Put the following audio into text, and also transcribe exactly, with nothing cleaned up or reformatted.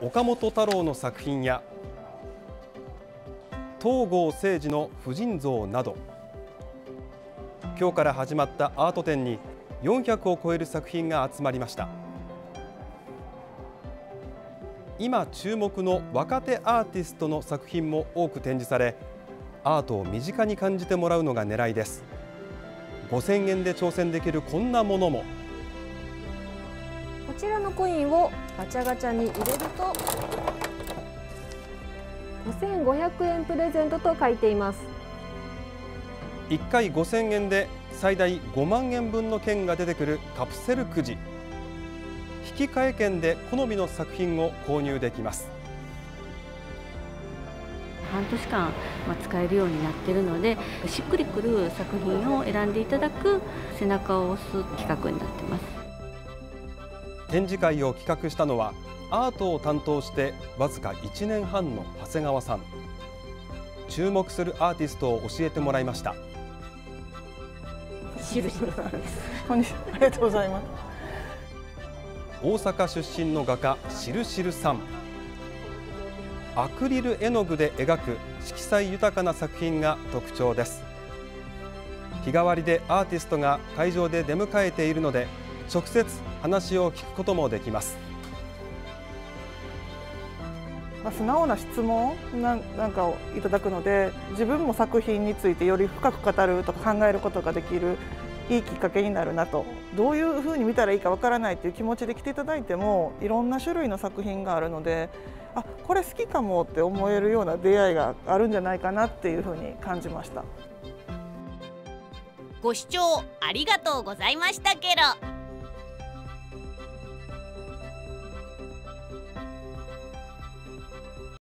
岡本太郎の作品や東郷政治の婦人像など、今日から始まったアート展によんひゃくを超える作品が集まりました。今注目の若手アーティストの作品も多く展示され、アートを身近に感じてもらうのが狙いです。ごせんえんで挑戦できるこんなものも。 こちらのコインをガチャガチャに入れるとごせんごひゃくえんプレゼントと書いています。 いっかいごせんえんで最大ごまんえんぶんの券が出てくるカプセルくじ。引換券で好みの作品を購入できます。 半年間、まあ、使えるようになっているので、しっくりくる作品を選んでいただく背中を押す企画になっています。 展示会を企画したのはアートを担当してわずかいちねんはんの長谷川さん。注目するアーティストを教えてもらいました。 しるしるさんです。 こんにちは、ありがとうございます。 大阪出身の画家しるしるさん。アクリル絵の具で描く色彩豊かな作品が特徴です。日替わりでアーティストが会場で出迎えているので、直接話を聞くこともできます。 まあ、素直な質問ななんかをいただくので、自分も作品についてより深く語るとか考えることができるいいきっかけになるなと。どういうふうに見たらいいかわからないという気持ちで来ていただいても、いろんな種類の作品があるので、あ、これ好きかもって思えるような出会いがあるんじゃないかなっていうふうに感じました。 ご視聴ありがとうございましたケロ。